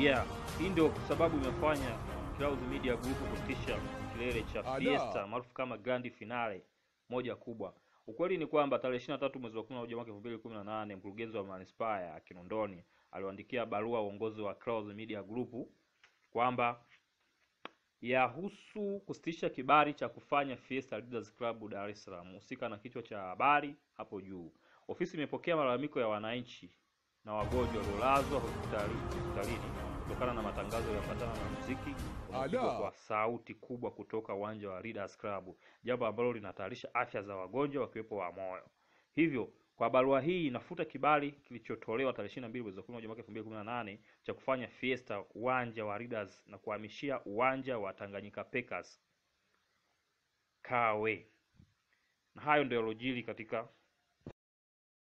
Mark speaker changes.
Speaker 1: Hii ndio sababu imefanya Clouds Media Group kusitisha kilele cha FIESTA maarufu kama Grand Finale moja kubwa. Ukweli ni kwamba tarehe 23 mwezi wa 11 mwaka 2018 mkurugenzi wa manispaa ya Kinondoni aliwaandikia barua uongozi wa Clouds Media Group kwamba yahusu kusitisha kibali cha kufanya FIESTA Leaders Club Dar es Salaam. Husika na kichwa cha habari hapo juu. Ofisi imepokea malalamiko ya wananchi na wagonjwa waliolazwa hospitalini kutokana na matangazo yaliyofuatana na muziki unaopigwa kwa sauti kubwa kutoka uwanja wa Leaders Club, jambo ambalo linahatarisha afya za wagonjwa wakiwepo wa moyo. Hivyo, kwa barua hii inafuta kibali kilichotolewa tarehe 22 mwezi wa 11 mwaka 2018 cha kufanya FIESTA uwanja wa Leaders na kuhamishia uwanja wa Tanganyika Packers Kawe. Na hayo ndio yalojiri katika